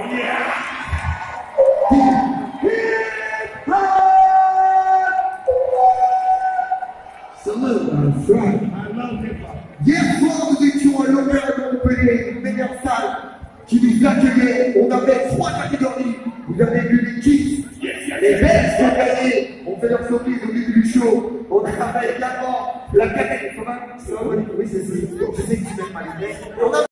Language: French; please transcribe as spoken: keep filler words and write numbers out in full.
Hier soir, nous étions à l'Opéra de Montpellier, une meilleure salle qui nous accueillait. On avait trois catégories. Vous avez vu les Kids, les Belges qui ont gagné. On fait leur surprise au début du show. On avait également la catégorie. Oui, c'est ça. Je sais que tu n'aimes pas les mecs.